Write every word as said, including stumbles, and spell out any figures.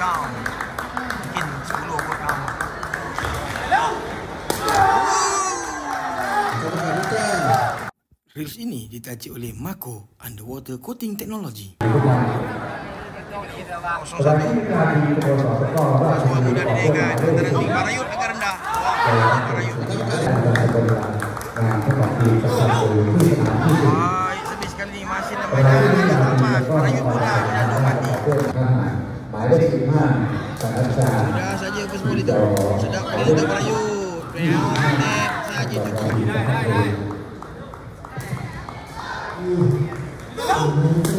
count. Mungkin sepuluh over count. Reels ini ditajuk oleh Mako Underwater Coating Technology. kosong satu. Semua mudah dinaikkan. Antara tinggi Barayut agak rendah. Barayut. Baik, sebis kali ini masih dalam jalan agak lepas. Barayut mudah menandung mati. Sudah saja first ball itu. Sedap kali untuk Barayut. Net saja cukup.